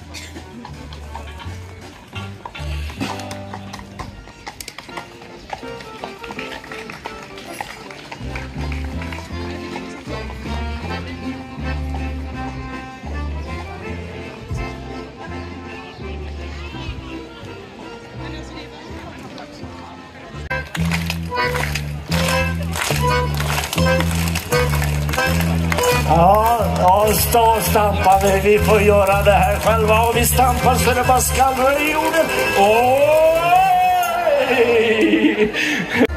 Ja, stampar vi. Vi får göra det här själva. Och vi stampar så det bara skallrar i jorden. Oj!